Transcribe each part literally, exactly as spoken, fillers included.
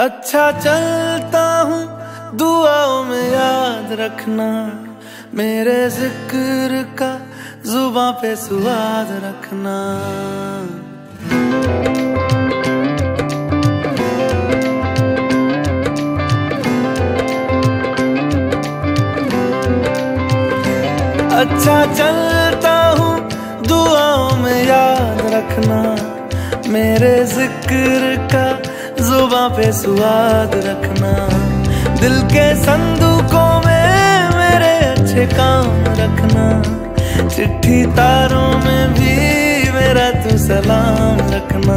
अच्छा चलता हूँ दुआओं में याद रखना, मेरे जिक्र का जुबां पे स्वाद रखना। अच्छा चलता हूँ दुआओं में याद रखना, मेरे जिक्र का जुबां पे स्वाद रखना। दिल के संदूकों में मेरे अच्छे काम रखना, चिट्ठी तारों में भी मेरा तू सलाम रखना।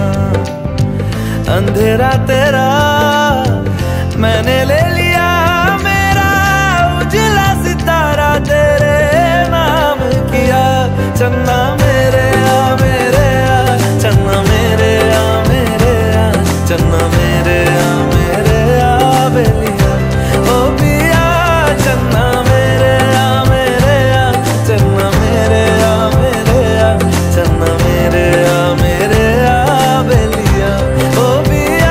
अंधेरा तेरा मैंने ले लिया, मेरा उजला सितारा तेरे नाम किया। चन्ना मेरेया मेरेया, चन्ना मेरेया मेरेया, चन्ना मेरेया मेरेया बेलिया ओ पिया। चन्ना मेरेया मेरेया, चन्ना मेरेया मेरेया, चन्ना मेरेया मेरेया बेलिया ओ पिया।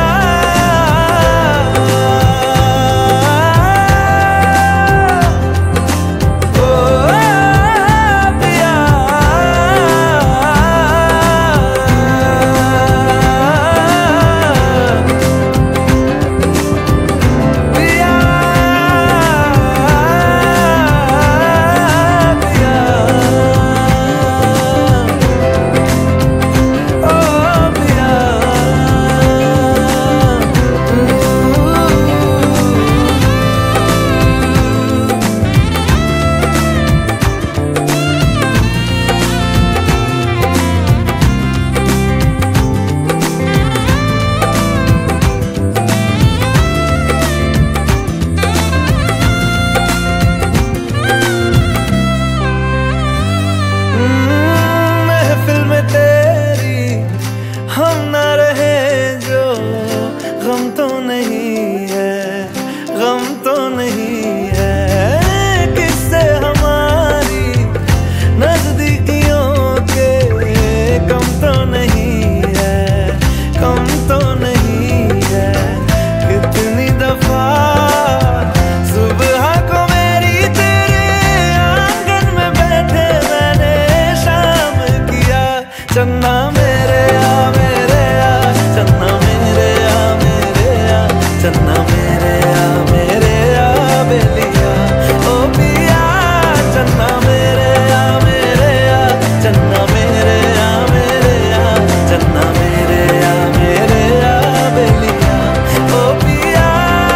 चन्ना मेरेया मेरेया, चन्ना मेरेया मेरेया, चन्ना मेरेया मेरेया बेलिया ओ पिया। चन्ना मेरेया मेरेया, चन्ना मेरेया मेरेया, चन्ना मेरेया मेरेया बेलिया ओ पिया।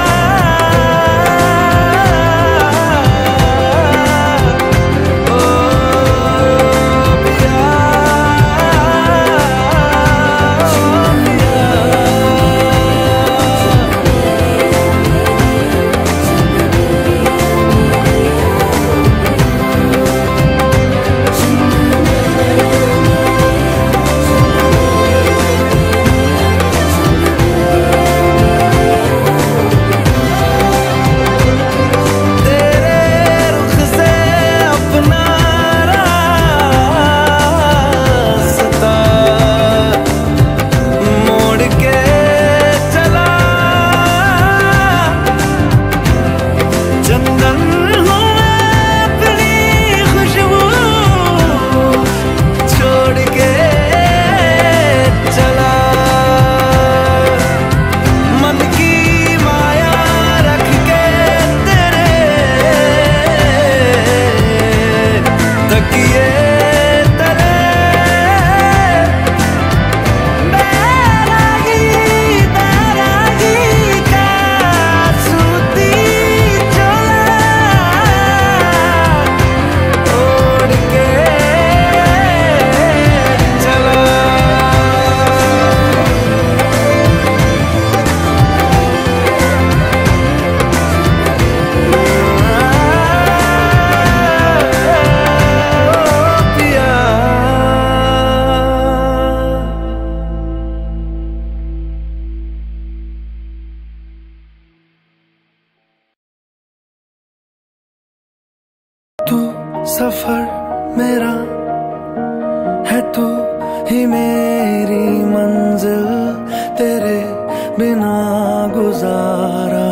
तू सफर मेरा है, तू ही मेरी मंजिल, तेरे बिना गुजारा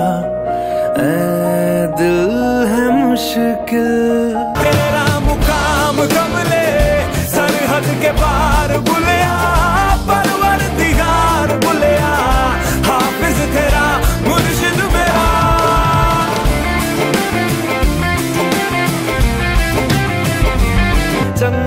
ऐ दिल है मुश्किल। तेरा मुकाम कमले सरहद के पार बुलिया, परवरदिगार बुलिया, हाफिज तेरा मुर्शिद मेरा। चन्ना